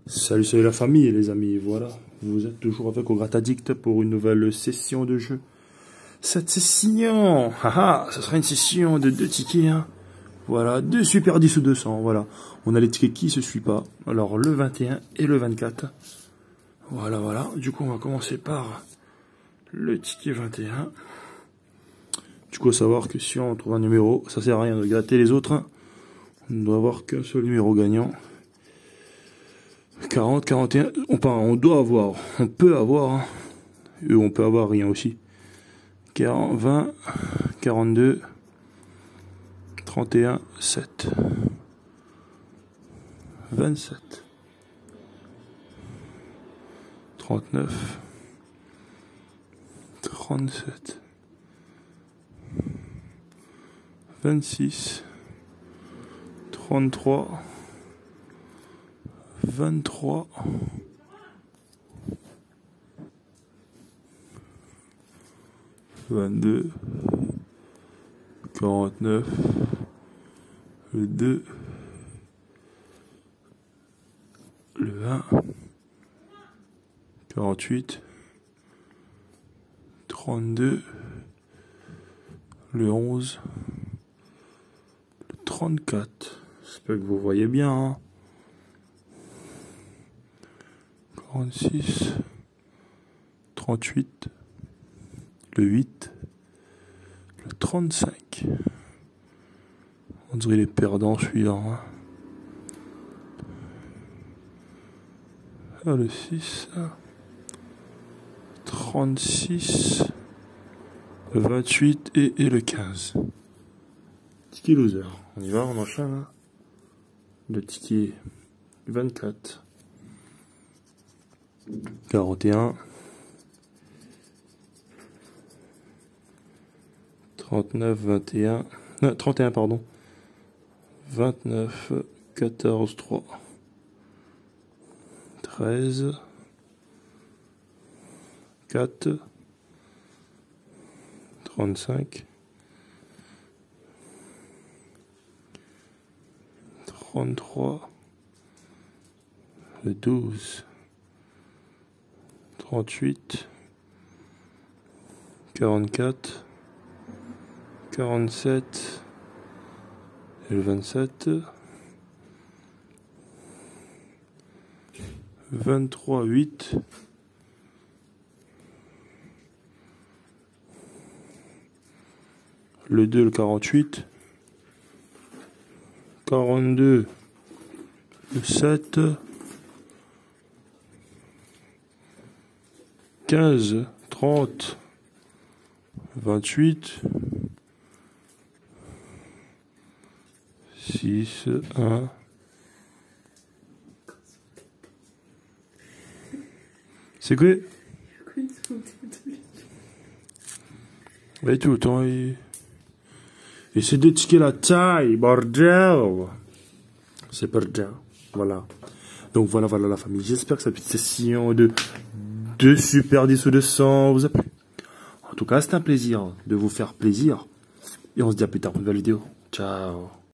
Salut la famille les amis, voilà, vous êtes toujours avec Ograt Addict pour une nouvelle session de jeu. Cette session, ce sera une session de 2 tickets, hein. Voilà, 2 super 10 ou 200, voilà. On a les tickets qui se suivent pas, alors le 21 et le 24. Voilà, du coup on va commencer par le ticket 21. Du coup, à savoir que si on trouve un numéro, ça sert à rien de gratter les autres, hein. On ne doit avoir qu'un seul numéro gagnant. 40, 41, on doit avoir, on peut avoir, hein, et on peut avoir rien aussi. 40, 20, 42, 31, 7, 27, 39, 37, 26, 33, 23, 22, 49, le 2, le 1, 48, 32, le 11, le 34. J'espère que vous voyez bien, hein. 46, 38, le 8, le 35. On dirait les perdants celui-là, hein. Ah, le 6, 36, le 28 et le 15. Ticket loser. On y va, on enchaîne, hein. Le ticket 24. 41, 39, 21, non, 31 pardon, 29, 14, 3, 13, 4, 35, 33, le 12, 38, 44, 47 et le 27, 23, 8, le 2, le 48, 42, le 7, 15, 30, 28, 6, 1. C'est quoi? Et tout le temps, et c'est des tickets la taille, bordel. C'est bordel. Voilà. Donc voilà la famille. J'espère que cette petite session de super 10 ou 200 vous a plu. En tout cas, c'est un plaisir de vous faire plaisir. Et on se dit à plus tard pour une nouvelle vidéo. Ciao.